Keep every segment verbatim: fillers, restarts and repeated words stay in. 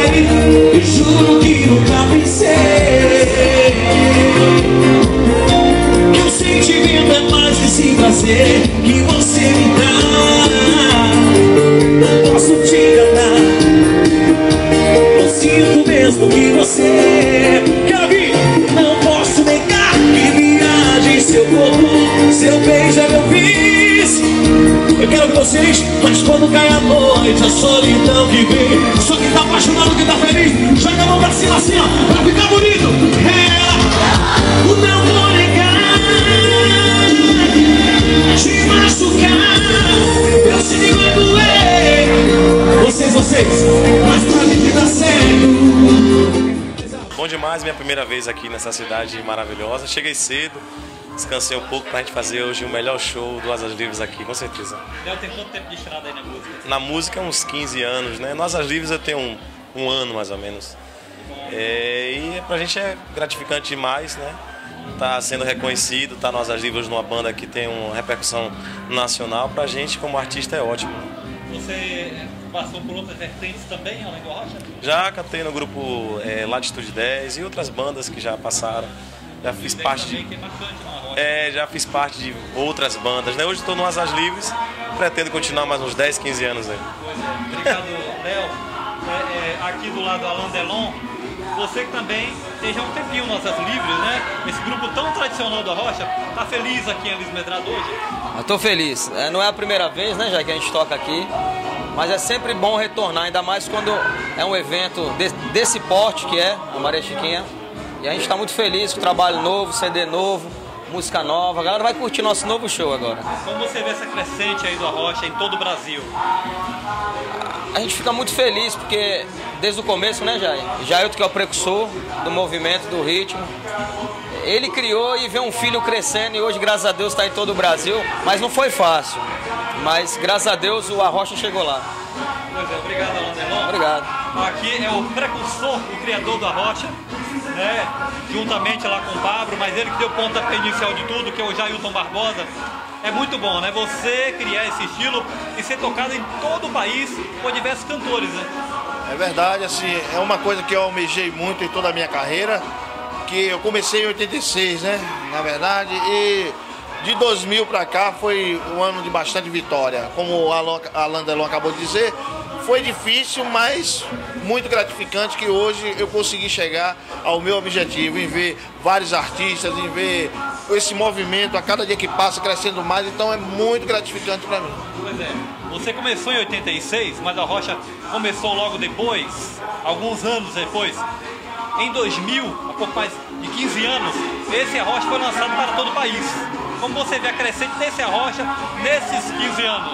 Eu juro que nunca pensei que o sentimento é mais esse prazer que você me dá. Não posso te enganar, eu sinto mesmo que você quer vir. Não posso negar que viagem seu corpo, seu beijo é meu vício. Eu quero que vocês, mas quando cai a noite, a solidão que vem, só quem tá apaixonado, quem tá feliz, joga a mão pra cima assim, ó, pra ficar bonito. É, não vou negar, te machucar, eu sei que vai doer. Vocês, vocês, mas pra mim dá certo. Bom demais, minha primeira vez aqui nessa cidade maravilhosa. Cheguei cedo, descansei um pouco pra gente fazer hoje o melhor show do Asas Livres aqui, com certeza. Léo, tem quanto tempo de estrada aí na música? Na música, uns quinze anos, né? No Asas Livres eu tenho um, um ano, mais ou menos. É, e pra gente é gratificante demais, né? Tá sendo reconhecido, tá no Asas Livres numa banda que tem uma repercussão nacional. Pra gente, como artista, é ótimo. Você passou por outras vertentes também, além do Arrocha? Já cantei no grupo é, Latitude dez e outras bandas que já passaram. Já fiz parte de... Que é marcante no Arrocha. É, já fiz parte de outras bandas, né? Hoje estou no Asas Livres, pretendo continuar mais uns dez, quinze anos aí. Pois é. Obrigado, Léo. É, é, aqui do lado, Alain Delon. Você que também tem já um tempinho no Asas Livres, né? Esse grupo tão tradicional do Arrocha, tá feliz aqui em Elis Medrado hoje? Eu tô feliz. É, não é a primeira vez, né, já que a gente toca aqui, mas é sempre bom retornar, ainda mais quando é um evento de, desse porte que é a Maria Chiquinha. E a gente está muito feliz com o trabalho novo, C D novo, música nova. A galera vai curtir nosso novo show agora. Como você vê essa crescente aí do Arrocha em todo o Brasil? A gente fica muito feliz porque desde o começo, né, Jair? Jair, que é o precursor do movimento, do ritmo. Ele criou e vê um filho crescendo e hoje, graças a Deus, está em todo o Brasil. Mas não foi fácil. Mas, graças a Deus, o Arrocha chegou lá. Pois é, obrigado, Alain Delon. Obrigado. Aqui é o precursor, o criador do Arrocha, né? Juntamente lá com o Pablo, mas ele que deu pontapé inicial de tudo, que é o Jailton Barbosa. É muito bom, né? Você criar esse estilo e ser tocado em todo o país por diversos cantores, né? É verdade, assim, é uma coisa que eu almejei muito em toda a minha carreira, que eu comecei em oitenta e seis, né? Na verdade, e de dois mil para cá foi um ano de bastante vitória. Como o Alain Delon acabou de dizer, foi difícil, mas muito gratificante que hoje eu consegui chegar ao meu objetivo, em ver vários artistas, em ver esse movimento a cada dia que passa crescendo mais, então é muito gratificante para mim. Pois é, você começou em oitenta e seis, mas a Arrocha começou logo depois, alguns anos depois. Em dois mil, há pouco mais de quinze anos, esse Arrocha foi lançado para todo o país. Como você vê a crescente desse Arrocha nesses quinze anos?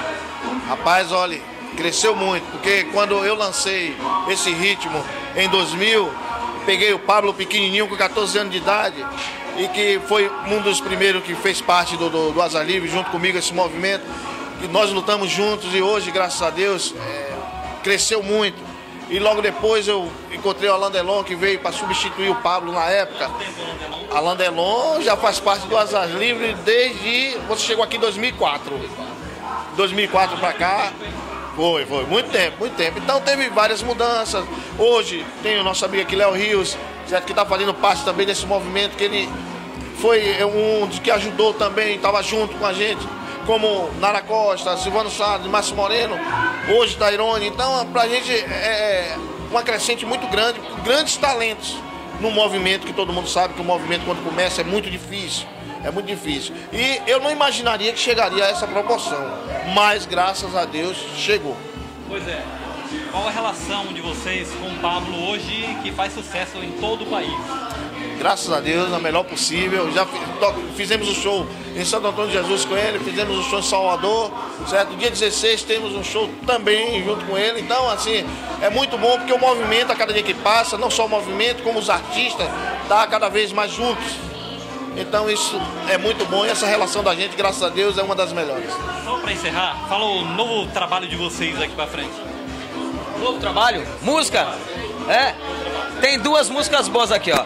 Rapaz, olha, cresceu muito, porque quando eu lancei esse ritmo em dois mil, peguei o Pablo pequenininho com quatorze anos de idade e que foi um dos primeiros que fez parte do, do, do Asas Livres, junto comigo, esse movimento, e nós lutamos juntos e hoje, graças a Deus, é, cresceu muito. E logo depois eu encontrei o Alain Delon, que veio para substituir o Pablo na época. Alain Delon já faz parte do Asas Livres desde... Você chegou aqui em dois mil e quatro. dois mil e quatro para cá. Foi, foi. Muito tempo, muito tempo. Então teve várias mudanças. Hoje tem o nosso amigo aqui, Léo Rios, certo, que está fazendo parte também desse movimento, que ele foi um dos que ajudou também, estava junto com a gente, como Nara Costa, Silvano Salles, Márcio Moreno, hoje Tairone. Então, pra gente é uma crescente muito grande, grandes talentos no movimento, que todo mundo sabe que o movimento, quando começa, é muito difícil. É muito difícil. E eu não imaginaria que chegaria a essa proporção, mas graças a Deus chegou. Pois é. Qual a relação de vocês com o Pablo hoje, que faz sucesso em todo o país? Graças a Deus, a melhor possível. Já fizemos o show em Santo Antônio de Jesus com ele, fizemos o show em Salvador, certo? Dia dezesseis temos um show também junto com ele. Então, assim, é muito bom porque o movimento, a cada dia que passa, não só o movimento, como os artistas, tá cada vez mais juntos. Então isso é muito bom e essa relação da gente, graças a Deus, é uma das melhores. Só para encerrar, fala o novo trabalho de vocês aqui para frente. Novo trabalho? Música? É. Tem duas músicas boas aqui, ó.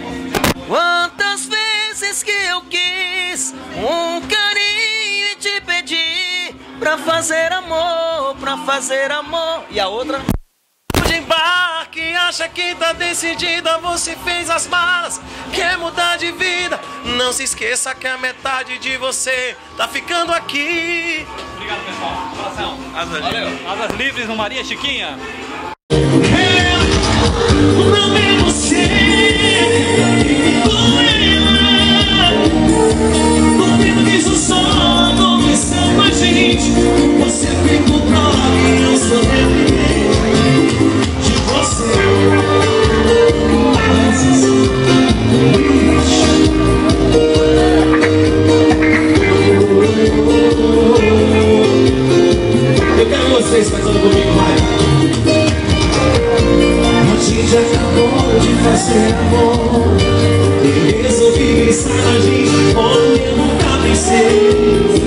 Quantas vezes que eu quis um carinho e te pedi pra fazer amor, pra fazer amor. E a outra? De embarque. acha que tá decidida, você fez as malas, quer mudar de vida. Não se esqueça que a metade de você tá ficando aqui. Obrigado, pessoal. Abração. Asas livres. Asas livres no Maria Chiquinha. Não é você que ficou ela. No tempo diz o sol, conversando com a gente. Você ficou prova e eu sou dependente de você. Eu quero vocês cantando comigo, vai. A gente acabou de fazer amor e resolvi pensar na gente como eu nunca pensei.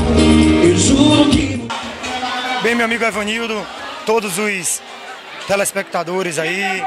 Eu juro que... Bem, meu amigo Evanildo, todos os telespectadores aí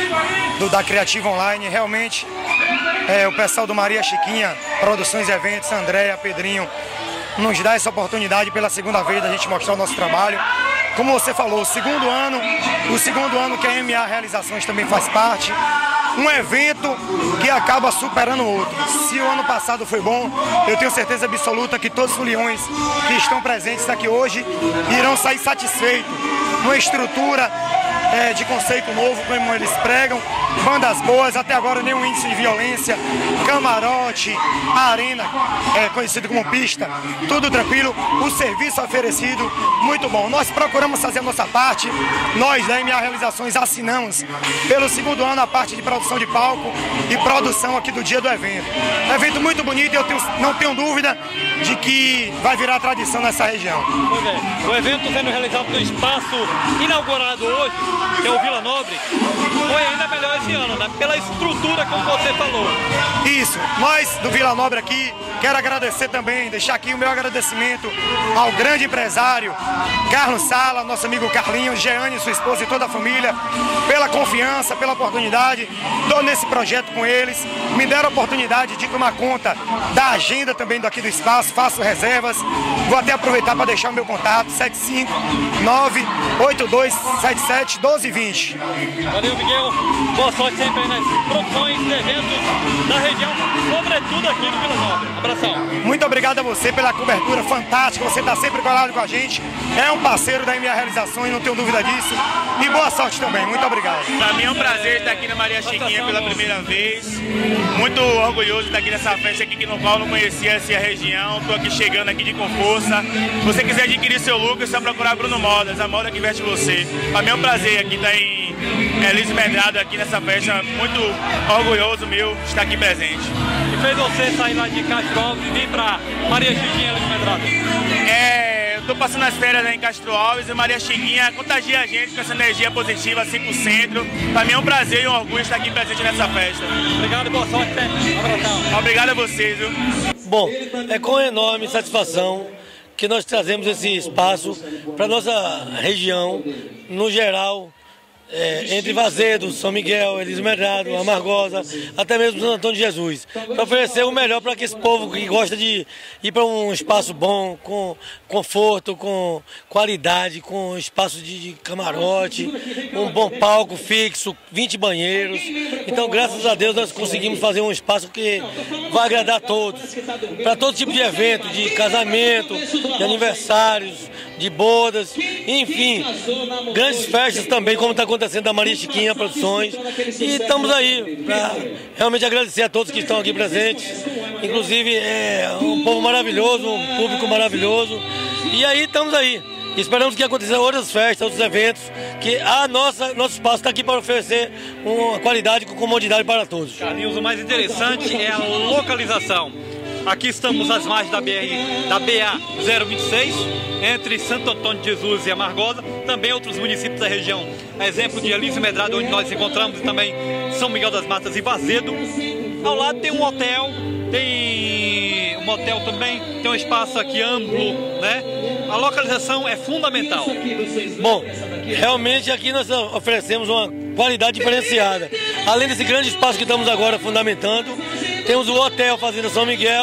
do da Criativa Online, realmente é, o pessoal do Maria Chiquinha, Produções e Eventos, Andréia, Pedrinho, nos dá essa oportunidade pela segunda vez da gente mostrar o nosso trabalho. Como você falou, o segundo ano, o segundo ano que a M A Realizações também faz parte, um evento que acaba superando o outro. Se o ano passado foi bom, eu tenho certeza absoluta que todos os foliões que estão presentes aqui hoje irão sair satisfeitos. Uma estrutura é, de conceito novo, como eles pregam, bandas boas, até agora nenhum índice de violência, camarote, a arena, é, conhecido como pista, tudo tranquilo, o serviço oferecido, muito bom. Nós procuramos fazer a nossa parte, nós da M A Realizações assinamos pelo segundo ano a parte de produção de palco e produção aqui do dia do evento. Um evento muito bonito e eu tenho, não tenho dúvida de que vai virar tradição nessa região. Pois é, o evento sendo realizado no espaço inaugurado hoje, que é o Vila Nobre, foi ainda melhor esse ano, né? Pela estrutura, como você falou. Isso, nós do Vila Nobre aqui, quero agradecer também, deixar aqui o meu agradecimento ao grande empresário Carlos Sala, nosso amigo Carlinhos, Jeane, sua esposa e toda a família, pela confiança, pela oportunidade. Estou nesse projeto com eles, me deram a oportunidade de tomar conta da agenda também daqui do espaço, faço reservas, vou até aproveitar para deixar o meu contato, sete cinco nove oito dois sete sete um dois dois zero. Valeu, Miguel, boa sorte sempre aí nas produções e eventos da região, sobretudo aqui no Vila Nobre. Abração. Muito obrigado a você pela cobertura fantástica, você está sempre colado com a gente, é um parceiro da M A Realizações, não tenho dúvida disso, e boa sorte também, muito obrigado. Para mim é um prazer estar aqui na Maria Chiquinha pela primeira vez, muito orgulhoso de estar aqui nessa festa aqui no qual eu não conhecia essa região, estou aqui chegando aqui de com força. Se você quiser adquirir seu look, é só procurar Bruno Modas, a moda que veste você. Para mim é um prazer aqui estar em é, Liz Medrado aqui nessa festa, muito orgulhoso meu de estar aqui presente. E fez você sair lá de Castro Alves e vir para Maria Chiquinha Liz Medrado? É, eu estou passando as férias aí em Castro Alves e Maria Chiquinha contagia a gente com essa energia positiva assim pro centro. Para mim é um prazer e um orgulho estar aqui presente nessa festa. Obrigado e boa sorte, né? Abração. Obrigado a vocês, viu? Bom, é com enorme satisfação que nós trazemos esse espaço para nossa região, no geral, é, entre Vazedo, São Miguel, Elis Medrado, Amargosa, até mesmo Santo Antônio de Jesus, para oferecer o melhor para esse povo que gosta de ir para um espaço bom, com conforto, com qualidade, com espaço de, de camarote, um bom palco fixo, vinte banheiros. Então, graças a Deus, nós conseguimos fazer um espaço que vai agradar a todos, para todo tipo de evento, de casamento, de aniversários, de bodas, enfim, grandes festas também, como está acontecendo da Maria Chiquinha Produções. E estamos aí para realmente agradecer a todos que estão aqui presentes. Inclusive, é um povo maravilhoso, um público maravilhoso. E aí estamos aí. Esperamos que aconteçam outras festas, outros eventos, que a nossa, nosso espaço está aqui para oferecer uma qualidade com comodidade para todos. Carlinhos, o mais interessante é a localização. Aqui estamos às margens da B R, da B A zero vinte e seis, entre Santo Antônio de Jesus e Amargosa, também outros municípios da região. Exemplo de Elis Medrado, onde nós nos encontramos, e também São Miguel das Matas e Vazedo. Ao lado tem um hotel, tem um motel também, tem um espaço aqui amplo, né? A localização é fundamental. Bom, realmente aqui nós oferecemos uma qualidade diferenciada. Além desse grande espaço que estamos agora fundamentando, temos o Hotel Fazenda São Miguel,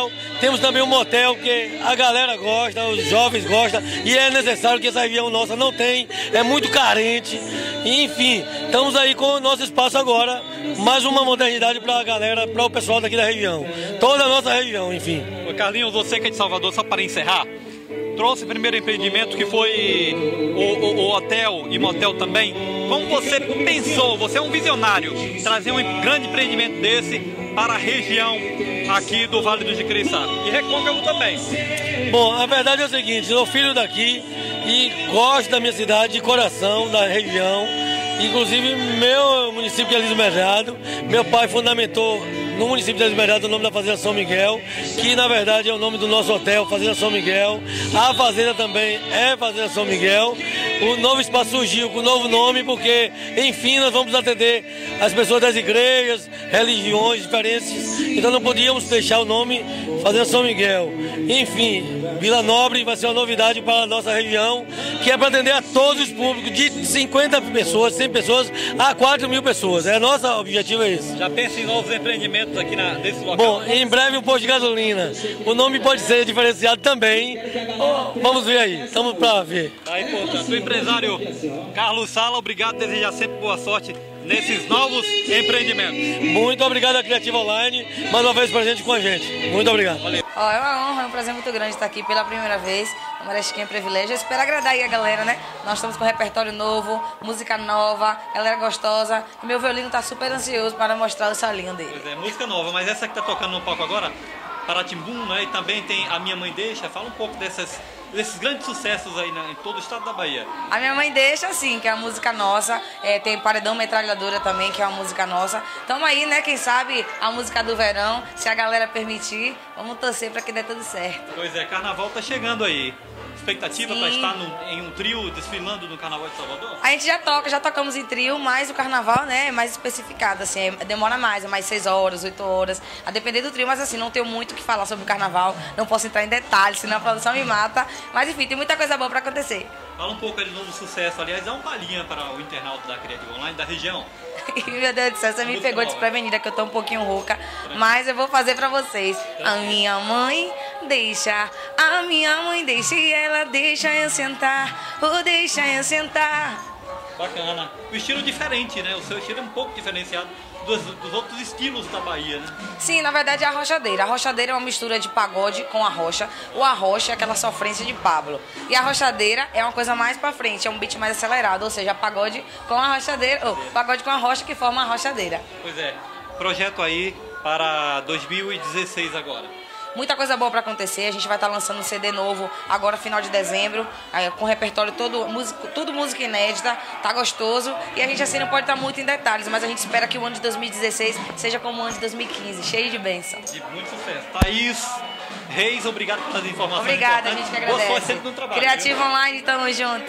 Temos também um motel que a galera gosta, os jovens gostam, e é necessário que essa região nossa não tem, é muito carente. E, enfim, estamos aí com o nosso espaço agora, mais uma modernidade para a galera, para o pessoal daqui da região, toda a nossa região, enfim. Ô Carlinhos, você que é de Salvador, só para encerrar, trouxe o primeiro empreendimento que foi o, o, o hotel e motel também. Como você pensou, você é um visionário, trazer um grande empreendimento desse para a região aqui do Vale do Jiquiriçá e Recôncavo também? Bom, a verdade é o seguinte, sou filho daqui e gosto da minha cidade, de coração, da região. Inclusive, meu município de Elísio Medrado, meu pai fundamentou no município de Elísio Medrado o nome da Fazenda São Miguel, que na verdade é o nome do nosso hotel, Fazenda São Miguel. A fazenda também é Fazenda São Miguel. O novo espaço surgiu com o novo nome porque, enfim, nós vamos atender as pessoas das igrejas, religiões diferentes. Então não podíamos deixar o nome Fazenda São Miguel. Enfim, Vila Nobre vai ser uma novidade para a nossa região, que é para atender a todos os públicos, de cinquenta pessoas, cem pessoas a quatro mil pessoas. É nosso objetivo, é esse. Já pensa em novos empreendimentos aqui na, nesse local? Bom, em breve um posto de gasolina. O nome pode ser diferenciado também. Vamos ver aí, estamos para ver. Aí, portanto, o empresário Carlos Sala, obrigado, desejar sempre boa sorte nesses novos empreendimentos. Muito obrigado à Criativa Online, mais uma vez presente com a gente. Muito obrigado. Valeu. Ó, é uma honra, é um prazer muito grande estar aqui pela primeira vez. A Maria Chiquinha é um privilégio. Eu espero agradar aí a galera, né? Nós estamos com repertório novo, música nova, galera gostosa. E meu violino tá super ansioso para mostrar o salinho dele. Pois é, música nova, mas essa que tá tocando no palco agora, Paratimbum, né? E também tem A Minha Mãe Deixa. Fala um pouco dessas, desses grandes sucessos aí, né, em todo o estado da Bahia. A Minha Mãe Deixa, sim, que é a música nossa. É, tem Paredão Metralhadora também, que é uma música nossa. Tamo aí, né? Quem sabe a música do verão, se a galera permitir, vamos torcer para que dê tudo certo. Pois é, carnaval tá chegando aí. Expectativa para Sim. estar no, em um trio desfilando no Carnaval de Salvador? A gente já toca, já tocamos em trio, mas o carnaval, né, é mais especificado, assim, é, demora mais, é mais seis horas, oito horas, a depender do trio, mas assim, não tenho muito o que falar sobre o carnaval, não posso entrar em detalhes, senão a produção me mata, mas enfim, tem muita coisa boa para acontecer. Fala um pouco aí do novo sucesso, aliás, dá uma palhinha para o internauta da Criativa Online, da região. Meu Deus do céu, você me pegou desprevenida, que eu tô um pouquinho rouca, mas eu vou fazer pra vocês. A minha mãe deixa, a minha mãe deixa e ela deixa eu sentar, ou deixa eu sentar. Bacana. O estilo diferente, né? O seu estilo é um pouco diferenciado dos, dos outros estilos da Bahia, né? Sim, na verdade é a arrochadeira. A arrochadeira é uma mistura de pagode com arrocha. O arrocha é aquela sofrência de Pablo. E a arrochadeira é uma coisa mais pra frente, é um beat mais acelerado, ou seja, pagode com a arrochadeira, ou pagode com a rocha que forma a arrochadeira. Pois é. Projeto aí para dois mil e dezesseis agora. Muita coisa boa para acontecer, a gente vai estar lançando um C D novo agora final de dezembro, com repertório todo, música, tudo música inédita, tá gostoso, e a gente assim não pode estar muito em detalhes, mas a gente espera que o ano de dois mil e dezesseis seja como o ano de dois mil e quinze, cheio de bênção. De muito sucesso. Thaís Reis, obrigado pelas informações. Obrigada, a gente que agradece. Boa sorte sempre no trabalho. Criativa viu? Online, tamo junto.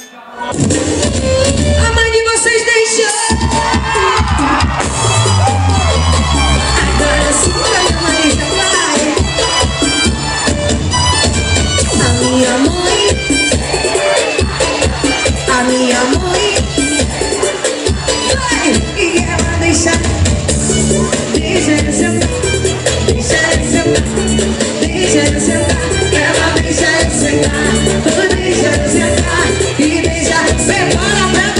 A mãe de vocês deixou. Agora sim, a mãe já vai. A minha mãe, a minha mãe, vai, e ela deixa, deixa eu sentar, deixa eu sentar, deixa eu sentar, ela deixa eu sentar, deixa eu sentar, e deixa, separa pra